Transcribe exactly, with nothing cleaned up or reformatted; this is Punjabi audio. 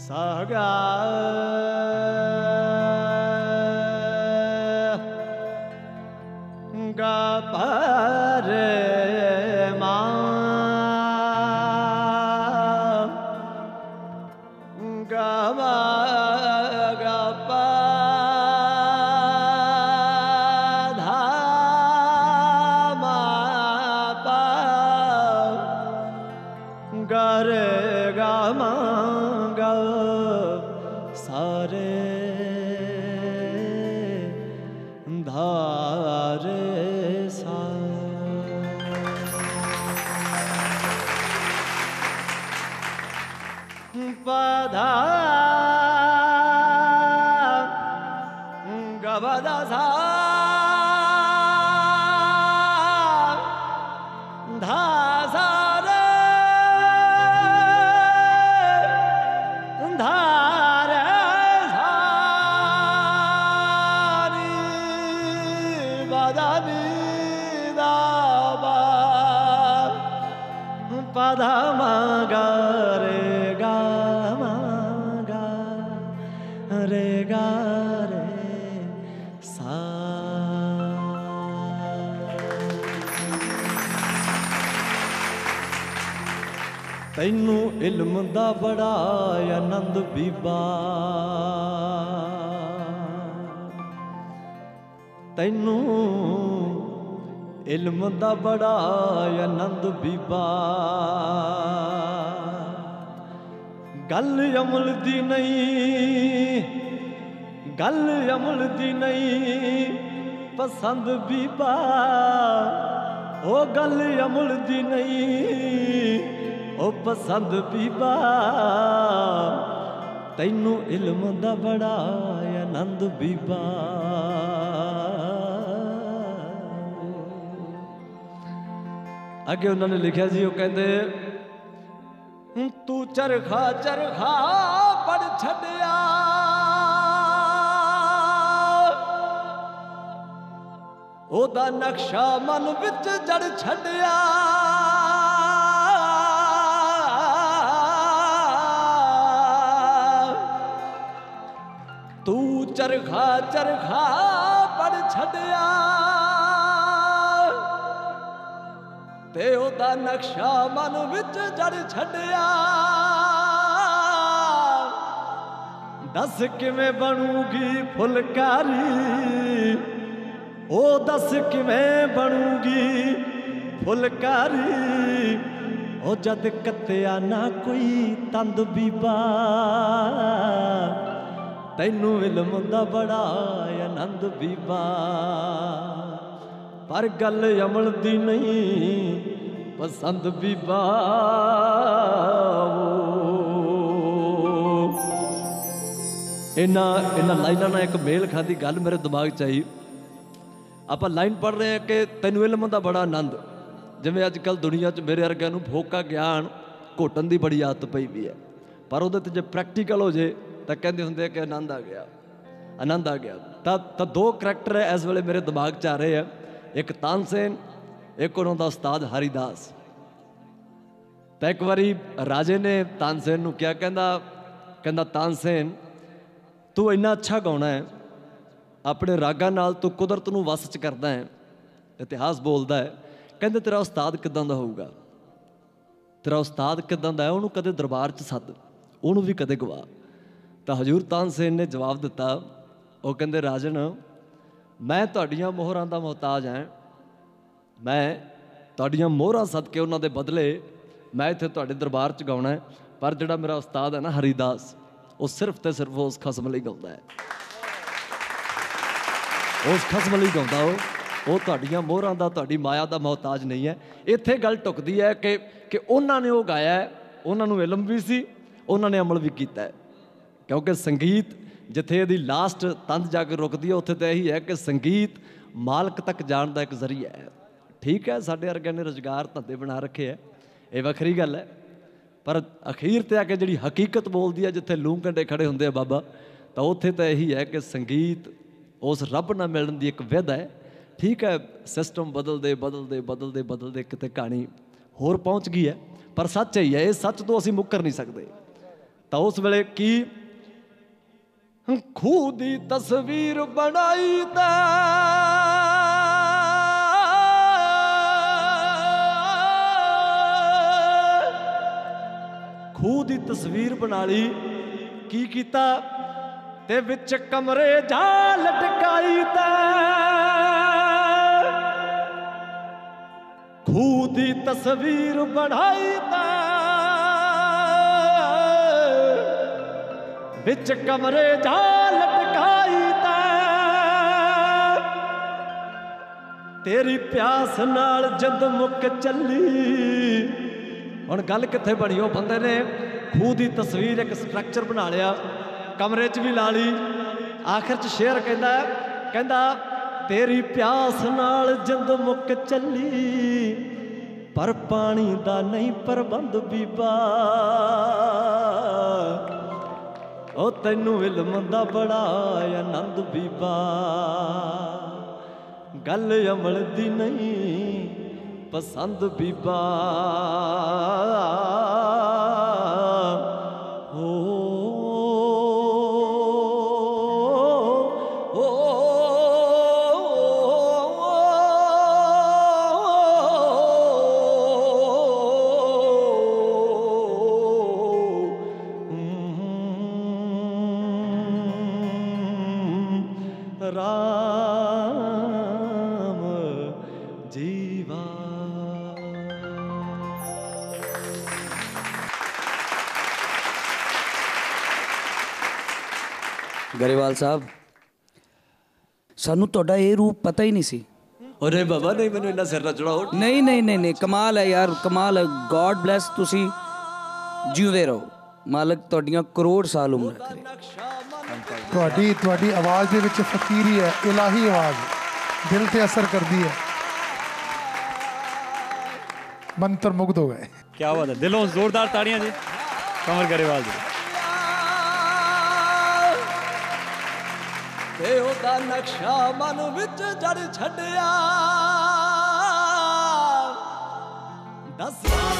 saga ga pare ma ga ma ga pa dha ma pa ga re ga ma ga sare ਧਾਰੇ ਸਾ ਪਧਾ ਗਵਦਾ ਸਾ ਧਾ ਸਾਰੇ ਧਾਰੇ pada ma ga re ga ma ga re ga re sa ਤੈਨੂੰ ਇਲਮ ਦਾ ਬੜਾ ਆਨੰਦ ਬੀਬਾ ਤੈਨੂੰ ਇਲਮ ਦਾ ਬੜਾ ਆਨੰਦ ਬੀਬਾ ਗੱਲ ਅਮਲ ਦੀ ਨਹੀਂ ਗੱਲ ਅਮਲ ਦੀ ਨਹੀਂ ਪਸੰਦ ਬੀਬਾ ਉਹ ਗੱਲ ਅਮਲ ਦੀ ਨਹੀਂ ਉਹ ਪਸੰਦ ਬੀਬਾ ਤੈਨੂੰ ਇਲਮ ਦਾ ਬੜਾ ਆਨੰਦ ਬੀਬਾ ਅੱਗੇ ਉਹਨਾਂ ਨੇ ਲਿਖਿਆ ਜੀ ਉਹ ਕਹਿੰਦੇ ਤੂੰ ਚਰਖਾ ਚਰਖਾ ਪੜ ਛੱਡਿਆ ਉਹਦਾ ਨਕਸ਼ਾ ਮਨ ਵਿੱਚ ਜੜ ਛੱਡਿਆ ਤੂੰ ਚਰਖਾ ਚਰਖਾ ਪੜ ਛੱਡਿਆ ਤੇ ਉਹਦਾ ਨਕਸ਼ਾ ਮਨ ਵਿੱਚ ਜੜ ਛੱਡਿਆ ਦੱਸ ਕਿਵੇਂ ਬਣੂਗੀ ਫੁਲਕਾਰੀ ਉਹ ਦੱਸ ਕਿਵੇਂ ਬਣੂਗੀ ਫੁਲਕਾਰੀ ਉਹ ਜਦ ਕੱਤਿਆ ਨਾ ਕੋਈ ਤੰਦ ਬੀਬਾ ਤੈਨੂੰ ਇਲਮ ਦਾ ਬੜਾ ਆਨੰਦ ਬੀਬਾ ਪਰ ਗੱਲ ਅਮਲ ਦੀ ਨਹੀਂ ਪਸੰਦ ਬੀਬਾ ਇਹਨਾਂ ਇਹਨਾਂ ਲਾਈਨਾਂ ਨਾਲ ਇੱਕ ਮੇਲ ਖਾਦੀ ਗੱਲ ਮੇਰੇ ਦਿਮਾਗ 'ਚ ਆਈ ਆਪਾਂ ਲਾਈਨ ਪੜ੍ਹ ਰਹੇ ਹਾਂ ਕਿ ਤੈਨੂੰ ਇਲਮ ਦਾ ਬੜਾ ਆਨੰਦ ਜਿਵੇਂ ਅੱਜ ਕੱਲ੍ਹ ਦੁਨੀਆ 'ਚ ਮੇਰੇ ਵਰਗਿਆਂ ਨੂੰ ਫੋਕਾ ਗਿਆਨ ਘੋਟਣ ਦੀ ਬੜੀ ਆਦਤ ਪਈ ਵੀ ਹੈ ਪਰ ਉਹਦੇ 'ਤੇ ਜੇ ਪ੍ਰੈਕਟੀਕਲ ਹੋ ਜੇ ਤਾਂ ਕਹਿੰਦੇ ਹੁੰਦੇ ਆ ਕਿ ਆਨੰਦ ਆ ਗਿਆ ਆਨੰਦ ਆ ਗਿਆ ਤਾਂ ਤਾਂ ਦੋ ਕਰੈਕਟਰ ਹੈ ਇਸ ਵੇਲੇ ਮੇਰੇ ਦਿਮਾਗ 'ਚ ਆ ਰਹੇ ਆ ਇੱਕ ਤਾਨਸੇਨ ਇੱਕ ਉਹਨਾਂ ਦਾ ਉਸਤਾਦ ਹਰੀਦਾਸ ਤਾਂ ਇੱਕ ਵਾਰੀ ਰਾਜੇ ਨੇ ਤਾਨਸੇਨ ਨੂੰ ਕਿਹਾ ਕਹਿੰਦਾ ਕਹਿੰਦਾ ਤਾਨਸੇਨ ਤੂੰ ਇੰਨਾ ਅੱਛਾ ਗਾਉਣਾ ਹੈ ਆਪਣੇ ਰਾਗਾਂ ਨਾਲ ਤੂੰ ਕੁਦਰਤ ਨੂੰ ਵਸ 'ਚ ਕਰਦਾ ਹੈ ਇਤਿਹਾਸ ਬੋਲਦਾ ਹੈ ਕਹਿੰਦੇ ਤੇਰਾ ਉਸਤਾਦ ਕਿੱਦਾਂ ਦਾ ਹੋਊਗਾ ਤੇਰਾ ਉਸਤਾਦ ਕਿੱਦਾਂ ਦਾ ਹੈ ਉਹਨੂੰ ਕਦੇ ਦਰਬਾਰ 'ਚ ਸੱਦ ਉਹਨੂੰ ਵੀ ਕਦੇ ਗਵਾ ਤਾਂ ਹਜ਼ੂਰ ਤਾਨਸੇਨ ਨੇ ਜਵਾਬ ਦਿੱਤਾ ਉਹ ਕਹਿੰਦੇ ਰਾਜਨ ਮੈਂ ਤੁਹਾਡੀਆਂ ਮੋਹਰਾਂ ਦਾ ਮੁਹਤਾਜ ਹਾਂ ਮੈਂ ਤੁਹਾਡੀਆਂ ਮੋਹਰਾਂ ਸਦਕੇ ਉਹਨਾਂ ਦੇ ਬਦਲੇ ਮੈਂ ਇੱਥੇ ਤੁਹਾਡੇ ਦਰਬਾਰ 'ਚ ਗਾਉਣਾ ਪਰ ਜਿਹੜਾ ਮੇਰਾ ਉਸਤਾਦ ਹੈ ਨਾ ਹਰੀਦਾਸ ਉਹ ਸਿਰਫ ਤੇ ਸਿਰਫ ਉਸ ਖਸਮ ਲਈ ਗਾਉਂਦਾ ਹੈ ਉਸ ਖਸਮ ਲਈ ਗਾਉਂਦਾ ਉਹ ਉਹ ਤੁਹਾਡੀਆਂ ਮੋਹਰਾਂ ਦਾ ਤੁਹਾਡੀ ਮਾਇਆ ਦਾ ਮੁਹਤਾਜ ਨਹੀਂ ਹੈ ਇੱਥੇ ਗੱਲ ਟੁਕਦੀ ਹੈ ਕਿ ਕਿ ਉਹਨਾਂ ਨੇ ਉਹ ਗਾਇਆ ਉਹਨਾਂ ਨੂੰ ਇਲਮ ਵੀ ਸੀ ਉਹਨਾਂ ਨੇ ਅਮਲ ਵੀ ਕੀਤਾ ਕਿਉਂਕਿ ਸੰਗੀਤ ਜਿੱਥੇ ਇਹਦੀ ਲਾਸਟ ਤੰਦ ਜਾ ਕੇ ਰੁਕਦੀ ਹੈ ਉੱਥੇ ਤਾਂ ਇਹੀ ਹੈ ਕਿ ਸੰਗੀਤ ਮਾਲਕ ਤੱਕ ਜਾਣ ਦਾ ਇੱਕ ਜ਼ਰੀਆ ਹੈ ਠੀਕ ਹੈ ਸਾਡੇ ਵਰਗਿਆਂ ਨੇ ਰੁਜ਼ਗਾਰ ਧੰਦੇ ਬਣਾ ਰੱਖੇ ਹੈ ਇਹ ਵੱਖਰੀ ਗੱਲ ਹੈ ਪਰ ਅਖੀਰ 'ਤੇ ਆ ਕੇ ਜਿਹੜੀ ਹਕੀਕਤ ਬੋਲਦੀ ਹੈ ਜਿੱਥੇ ਲੂੰ ਕੰਡੇ ਖੜੇ ਹੁੰਦੇ ਆ ਬਾਬਾ ਤਾਂ ਉੱਥੇ ਤਾਂ ਇਹੀ ਹੈ ਕਿ ਸੰਗੀਤ ਉਸ ਰੱਬ ਨਾਲ ਮਿਲਣ ਦੀ ਇੱਕ ਵਿਧ ਹੈ ਠੀਕ ਹੈ ਸਿਸਟਮ ਬਦਲਦੇ ਬਦਲਦੇ ਬਦਲਦੇ ਬਦਲਦੇ ਕਿਤੇ ਕਹਾਣੀ ਹੋਰ ਪਹੁੰਚ ਗਈ ਹੈ ਪਰ ਸੱਚ ਹੀ ਹੈ ਇਹ ਸੱਚ ਤੋਂ ਅਸੀਂ ਮੁੱਕਰ ਨਹੀਂ ਸਕਦੇ ਤਾਂ ਉਸ ਵੇਲੇ ਕੀ ਖੂਹ ਦੀ ਤਸਵੀਰ ਬਣਾਈ ਤਾਂ ਖੂਹ ਦੀ ਤਸਵੀਰ ਬਣਾ ਲਈ। ਕੀ ਕੀਤਾ ਤੇ ਵਿੱਚ ਕਮਰੇ ਜਾ ਲਟਕਾਈ ਤਾਂ ਖੂਹ ਦੀ ਤਸਵੀਰ ਬਣਾਈ ਤਾਂ ਵਿੱਚ ਕਮਰੇ ਜਾ ਲਟਕਾਈ ਤਾਂ ਤੇਰੀ ਪਿਆਸ ਨਾਲ ਜਦ ਮੁੱਕ ਚੱਲੀ। ਹੁਣ ਗੱਲ ਕਿੱਥੇ ਬਣੀ? ਉਹ ਬੰਦੇ ਨੇ ਖੂਹ ਦੀ ਤਸਵੀਰ ਇੱਕ ਸਟਰਕਚਰ ਬਣਾ ਲਿਆ, ਕਮਰੇ 'ਚ ਵੀ ਲਾ ਲਈ। ਆਖਿਰ 'ਚ ਸ਼ੇਰ ਕਹਿੰਦਾ ਕਹਿੰਦਾ ਤੇਰੀ ਪਿਆਸ ਨਾਲ ਜਿੰਦ ਮੁੱਕ ਚੱਲੀ, ਪਰ ਪਾਣੀ ਦਾ ਨਹੀਂ ਪ੍ਰਬੰਧ ਬੀਬਾ। ਉਹ ਤੈਨੂੰ ਇਲਮ ਦਾ ਬੜਾ ਆਨੰਦ ਬੀਬਾ, ਗੱਲ ਅਮਲ ਦੀ ਨਹੀਂ ਪਸੰਦ ਬੀਬਾ। ਹੋ ਰਾਮ ਜੀਵਾ। ਗਰੇਵਾਲ ਸਾਹਿਬ, ਸਾਨੂੰ ਤੁਹਾਡਾ ਇਹ ਰੂਪ ਪਤਾ ਹੀ ਨਹੀਂ ਸੀ। ਅਰੇ ਬਾਬਾ ਨਹੀਂ, ਮੈਨੂੰ ਇੰਨਾ ਸਿਰ ਨਾ ਚੜਾਓ। ਨਹੀਂ ਨਹੀਂ ਨਹੀਂ ਨਹੀਂ, ਕਮਾਲ ਹੈ ਯਾਰ, ਕਮਾਲ ਹੈ। ਗੋਡ ਬਲੈਸ, ਤੁਸੀਂ ਜਿਉਂਦੇ ਰਹੋ, ਮਾਲਕ ਤੁਹਾਡੀਆਂ ਕਰੋੜ ਸਾਲ ਉਮਰ ਕਰੇ। ਤੁਹਾਡੀ ਤੁਹਾਡੀ ਆਵਾਜ਼ ਦੇ ਵਿੱਚ ਫਕੀਰੀ ਹੈ, ਇਲਾਹੀ ਆਵਾਜ਼, ਦਿਲ ਤੇ ਅਸਰ ਕਰਦੀ ਹੈ। ਮੰਤਰ ਮੁਗਧ ਹੋ ਗਏ। क्या बात है, दिलों जोरदार ताड़ियां जी कंवर गरेवाल जी। ਤੇ ਉਹਦਾ ਨਕਸ਼ਾ ਮਨ ਵਿੱਚ ਜੜ ਛੱਡਿਆ, ਦੱਸਿਆ